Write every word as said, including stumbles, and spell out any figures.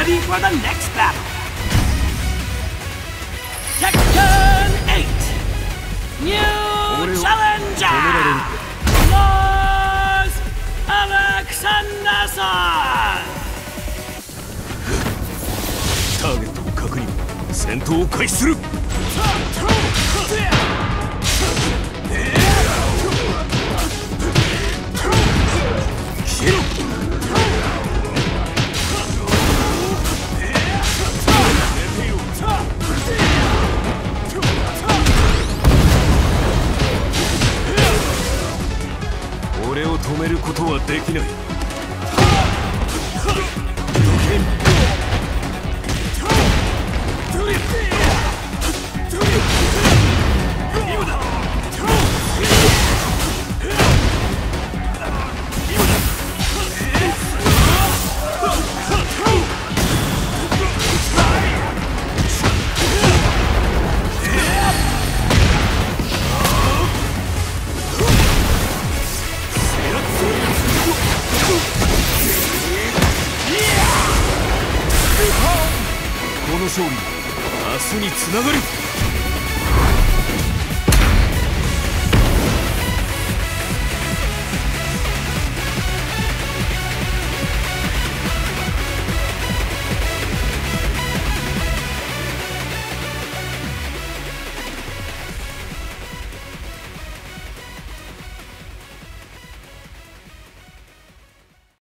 ready for the next battle. Tekken eight. New challenger. Lars Alexanderson. ターゲットを確認。戦闘を開始する。消えろ。俺を止めることはできない。この勝利、明日につながる。